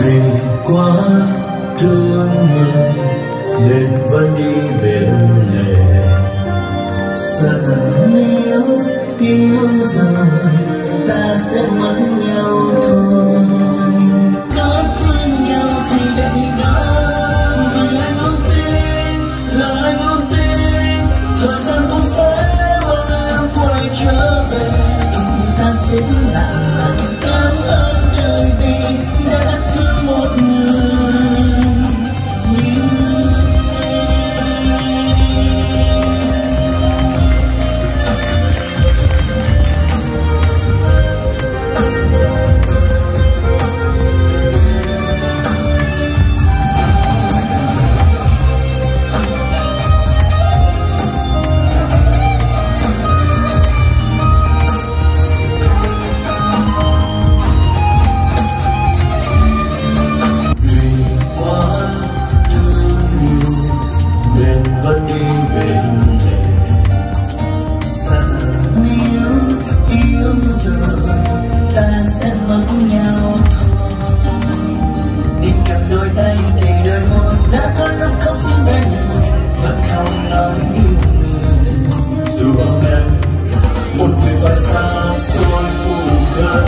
vì quá thương người nên vẫn đi bên lề. Giờ nếu yêu rồi ta sẽ mất nhau thôi. Có thương nhau thì đây đó, vì anh luôn tin là anh luôn tin thời gian cũng sẽ mang em quay trở về. Ta sẽ lại cảm ơn đời vì đã thương một người như vẫn đi bên lề. Giờ nếu yêu rồi ta sẽ mất nhau thôi. Nhìn cầm đôi tay thì đời một đã có lúc không xin bên người, vẫn không nói yêu người. Dù hôm nay một người phải xa xôi phù khơi.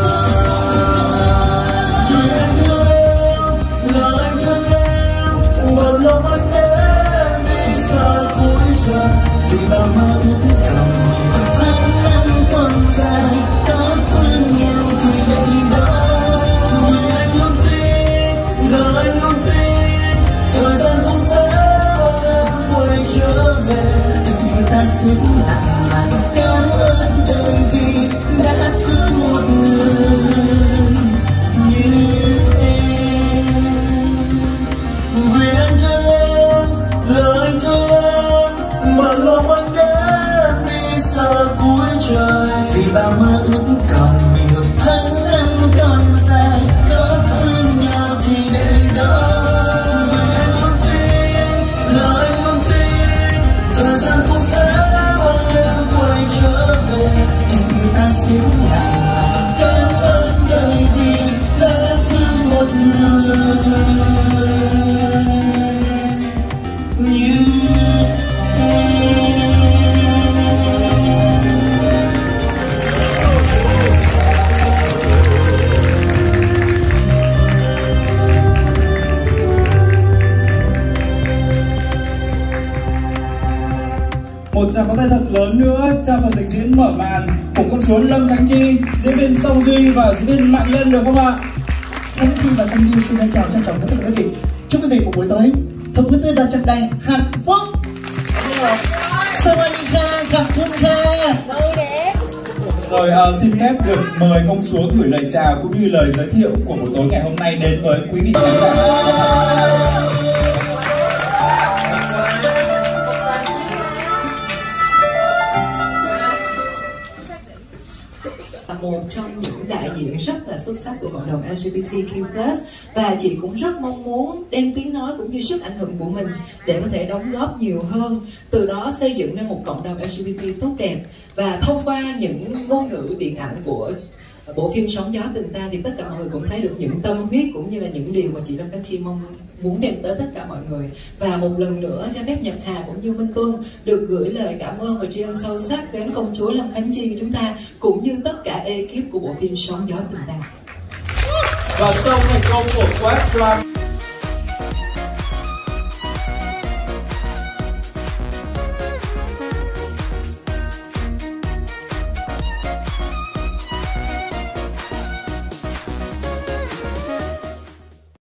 Vì anh thương em, là anh thương em, một lòng anh em đi xa cuối trời. Vì bao mơ ước cầu tháng năm còn dài, có thương nhau thì đây đó. Vì anh luôn tin, là anh luôn tin thời gian cũng sẽ mang em quay trở về. Ta sẽ lại cảm ơn đời vì đã thương một người như em. Vì anh thương em, là anh thương em, mà lòng anh đã đi xa cuối trời. Vì bao mơ ước còn nhiều, tháng năm còn dài, có thương nhau thì đây đó. Vì anh luôn tin, là anh luôn tin thời gian cũng sẽ mang em quay trở về. Ta sẽ lại cảm ơn đời vì đã thương một người như một tràng pháo tay thật lớn nữa cho phần trình diễn mở màn của công chúa Lâm Khánh Chi, diễn viên Song Duy và diễn viên Mạnh Lân, được không ạ? Khánh Chi và Song Duy xin chào trân trọng tất cả quý vị. Chúc quý vị một buổi tối thật vui tươi và tràn đầy hạnh phúc. Sawadika, gặp Thun Kha. Rồi xin phép được mời công chúa gửi lời chào cũng như lời giới thiệu của buổi tối ngày hôm nay đến với quý vị khán giả. Một trong những đại diện rất là xuất sắc của cộng đồng LGBTQ+, và chị cũng rất mong muốn đem tiếng nói cũng như sức ảnh hưởng của mình để có thể đóng góp nhiều hơn, từ đó xây dựng nên một cộng đồng LGBT tốt đẹp. Và thông qua những ngôn ngữ điện ảnh của bộ phim Sóng Gió Tình Ta thì tất cả mọi người cũng thấy được những tâm huyết cũng như là những điều mà chị Lâm Khánh Chi mong muốn đem tới tất cả mọi người. Và một lần nữa cho phép Nhật Hà cũng như Minh Tuân được gửi lời cảm ơn và tri ân sâu sắc đến công chúa Lâm Khánh Chi của chúng ta cũng như tất cả ekip của bộ phim Sóng Gió Tình Ta. Và sau thành công của Quad Drama